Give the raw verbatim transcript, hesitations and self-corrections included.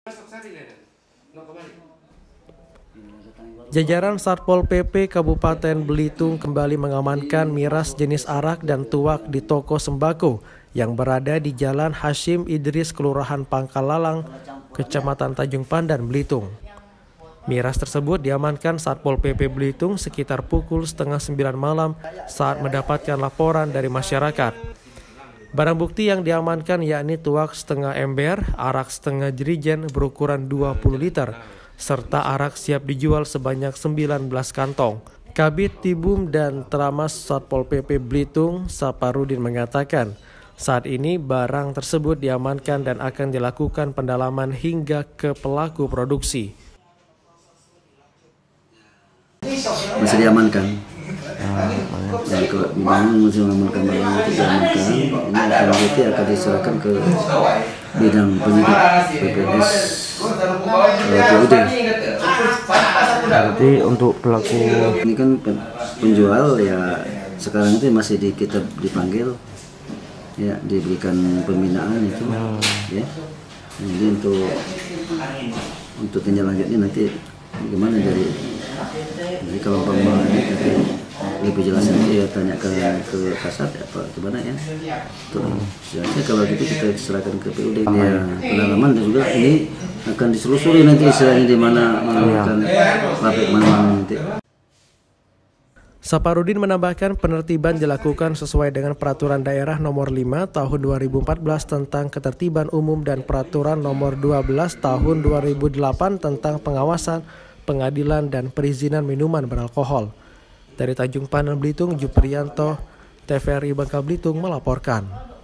Jajaran Satpol P P Kabupaten Belitung kembali mengamankan miras jenis arak dan tuak di toko sembako yang berada di Jalan Hashim Idris, Kelurahan Pangkalalang, Kecamatan Tanjung Pandan, Belitung. Miras tersebut diamankan Satpol P P Belitung sekitar pukul setengah sembilan malam saat mendapatkan laporan dari masyarakat. Barang bukti yang diamankan yakni tuak setengah ember, arak setengah jerigen berukuran dua puluh liter, serta arak siap dijual sebanyak sembilan belas kantong. Kabid Tibum dan Tramas Satpol P P Belitung, Saparudin mengatakan, saat ini barang tersebut diamankan dan akan dilakukan pendalaman hingga ke pelaku produksi. Masih diamankan. Dan kalau memang masih mengamankan barang itu diamankan, ini akan nanti akan diserahkan ke bidang penyidik P P S P U D. Berarti untuk pelaku ini kan penjual ya sekarang itu masih di, kita dipanggil ya, diberikan pembinaan itu hmm. ya. Jadi untuk untuk tindak lanjutnya nanti gimana dari jadi kalau umpama nanti lebih jelas nanti ya tanya ke ke Kasat apa gimana ya. Tuh, jelasnya kalau gitu kita serahkan ke P U D ya, pendalaman dan juga ini akan diselusuri nanti istilahnya di mana menemukan pabrik mana nanti. Saparudin menambahkan penertiban dilakukan sesuai dengan Peraturan Daerah Nomor lima Tahun dua ribu empat belas tentang Ketertiban Umum dan Peraturan Nomor dua belas Tahun dua ribu delapan tentang Pengawasan, Pengadilan dan Perizinan Minuman Beralkohol. Dari Tanjung Pandan, Belitung, Juprianto, T V R I Bangka Belitung melaporkan.